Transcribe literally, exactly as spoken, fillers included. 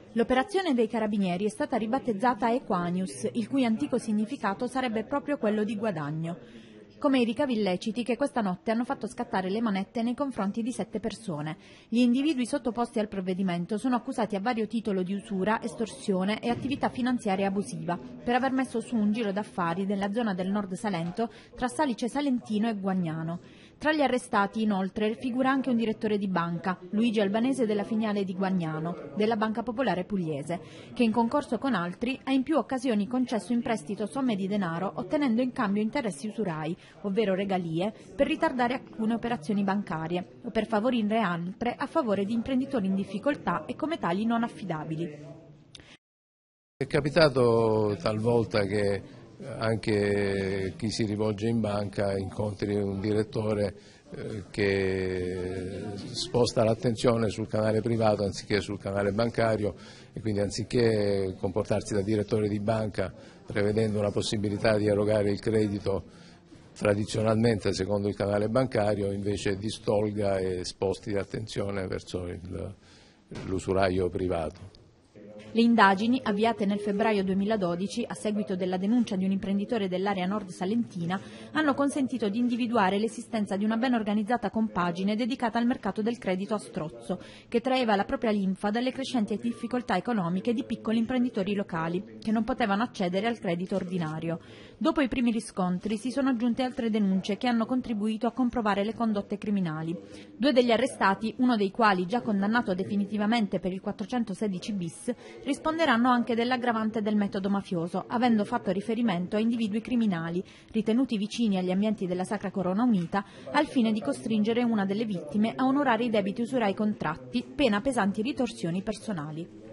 L'operazione dei carabinieri è stata ribattezzata Equanius, il cui antico significato sarebbe proprio quello di guadagno, come i ricavi illeciti che questa notte hanno fatto scattare le manette nei confronti di sette persone. Gli individui sottoposti al provvedimento sono accusati a vario titolo di usura, estorsione e attività finanziaria abusiva per aver messo su un giro d'affari nella zona del Nord Salento tra Salice Salentino e Guagnano. Tra gli arrestati, inoltre, figura anche un direttore di banca, Luigi Albanese della filiale di Guagnano, della Banca Popolare Pugliese, che in concorso con altri ha in più occasioni concesso in prestito somme di denaro ottenendo in cambio interessi usurai, ovvero regalie, per ritardare alcune operazioni bancarie o per favorire altre a favore di imprenditori in difficoltà e come tali non affidabili. È capitato talvolta che anche chi si rivolge in banca incontri un direttore eh, che sposta l'attenzione sul canale privato anziché sul canale bancario e quindi anziché comportarsi da direttore di banca prevedendo la possibilità di erogare il credito tradizionalmente secondo il canale bancario, invece distolga e sposti l'attenzione verso l'usuraio privato. Le indagini, avviate nel febbraio duemiladodici a seguito della denuncia di un imprenditore dell'area nord salentina, hanno consentito di individuare l'esistenza di una ben organizzata compagine dedicata al mercato del credito a strozzo, che traeva la propria linfa dalle crescenti difficoltà economiche di piccoli imprenditori locali, che non potevano accedere al credito ordinario. Dopo i primi riscontri si sono aggiunte altre denunce che hanno contribuito a comprovare le condotte criminali. Due degli arrestati, uno dei quali già condannato definitivamente per il quattrocentosedici bis, risponderanno anche dell'aggravante del metodo mafioso, avendo fatto riferimento a individui criminali ritenuti vicini agli ambienti della Sacra Corona Unita al fine di costringere una delle vittime a onorare i debiti usurai contratti, pena pesanti ritorsioni personali.